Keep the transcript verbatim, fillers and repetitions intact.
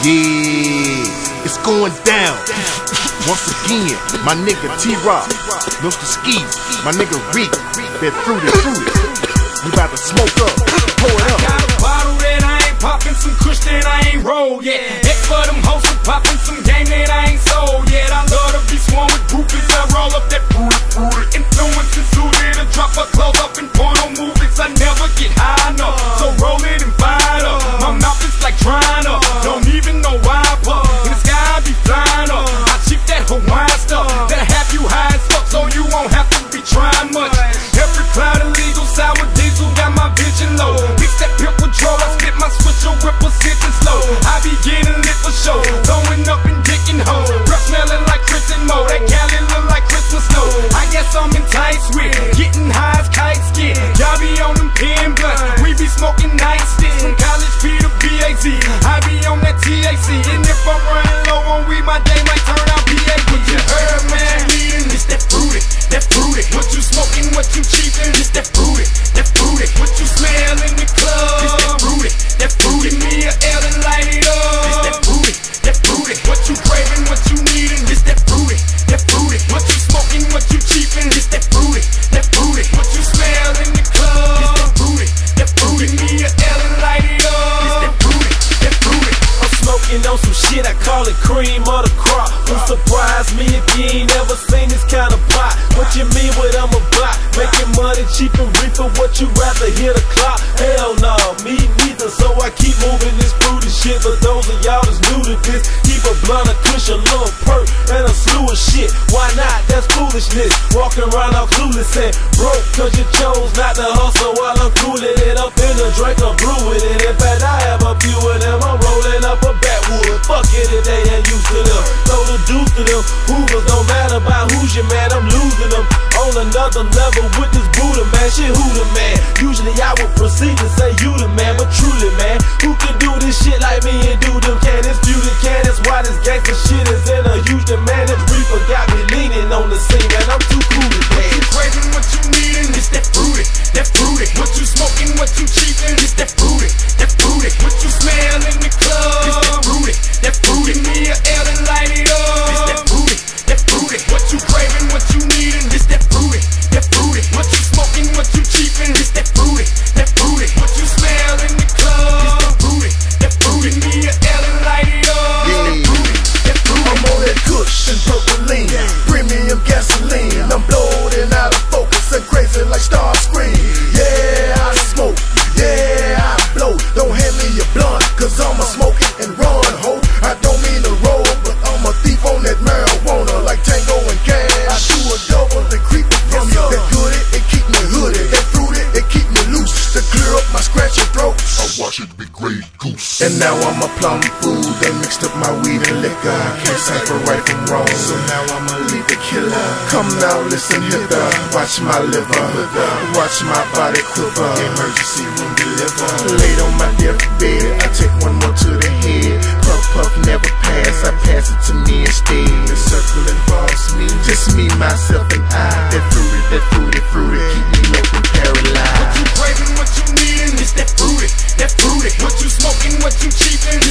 Yeah, it's going down. Once again, my nigga T-Rock, Mister Ski, my nigga Reek, that Fruity Fruity. We about to smoke up, pour it up. I got a bottle that I ain't poppin', some kush that I ain't rolled yet. Heck for them hoes who poppin', some game that I ain't sold yet. I love to be sworn with groupies, I roll up that Fruity Fruity. Influencing suited, I drop her clothes up in porno movies. I never get high enough, so roll it and fire up. My mouth is like drying up, don't even know why I puff. In the sky I be flying up, I cheap that Hawaiian stuff that'll have you high as fuck, so you won't have to be trying much. Every cloud illegal, sour diesel, got my vision low. Mix that pimp with draw, I spit my switcher, ripple sitting slow. I be getting lit for show, throwing up and dicking hoes. Breath smelling like Chris and Mo, that Cali look like Christmas snow. I guess I'm enticed with getting high as kites get. Y'all be on them pen blunts, we be smoking night sticks. From college P to B A Z, I be on that T A C. And if I'm running low on weed, my day might turn out B A D. You heard, man, eating, it's that fruity, that fruity. What you smoking, what you cheapin', it's that fruity, that fruity. What you smell in the club, it's that fruity, that fruity. Give me a L and light it up, it's that fruity, that fruity. What you craving, what you needin', it's that fruity, that fruity. What you smoking, what you cheapin', it's that fruity, that fruity. What you smell in the club, it's that fruity, that fruity. Give me a L and light it up, it's that fruity, that fruity. I'm smoking on some shit, I call it cream of the crop. Who surprise me if you ain't never seen this kind of pot? What you mean with I'm a block? Making money cheap and reefer, what you rather hear the clock? Hell no, me neither, so I keep moving this fruity shit. But those of y'all that's new to this, keep a blunt, a kush, a little perk, and a slew of shit. Why not? That's foolishness. Walking around all clueless and broke, cause you chose not to hustle while I'm cooling it up in a drink, I'm blue with it. In fact, I have a few of them, I'm rolling up a backwood. Fuck it if they ain't used to them. Throw the deuce to them. Hoovers don't matter about who's your man, I'm losing them. On another level with this Buddha man, shit who the man? Usually I would proceed to say you the man, but truly man, who can do this shit like me and do them can? It's beauty can, that's why this gangsta shit is in a huge demand. This reaper got me leaning on the scene, man, I'm too cool to dance. You craving what you needin', it's that fruity, that fruity. What you smoking, what you cheapin', it's that fruity, that fruity. What you smell in the club, it's that fruity, that fruity. Give me a L and light it up, it's that fruity, that fruity. What you craving, what you needin', it's that fruity, that fruity. What you smoking, what you cheapin', it's that fruity, that fruity. What you smell in the club, it's that fruity, that fruity. Give me a L and light it up, it's that fruity, that fruity. I'm on that kush and purple lean, premium gasoline. I'm blowing out of focus and crazy like Starscream. Yeah, I smoke, yeah, I blow. Don't hand me your blunt, cause I'm a smoke it and run, ho. I don't mean to roll, but I'm a thief on that marijuana like Tango and Cash. I do a double and creep it from you. That goody, it keep me hooded. That fruity, it keep me loose. To clear up my scratchy throat, I watch it be great goose. And now I'm a plum fool. They mixed up my weed and liquor. I can't cipher right from wrong, so now I'm a leave the killer. Come now, listen hither. Watch my liver, watch my body quiver. Emergency room deliver. Laid on my deathbed, I take one more to the head. Puff puff never pass, I pass it to me instead. The circle involves me, just me, myself, and I. That fruity, that fruity, fruity, keep me low and paralyzed. What you craving, what you needin', it's that fruity, that fruity. What you smoking, what you cheapin',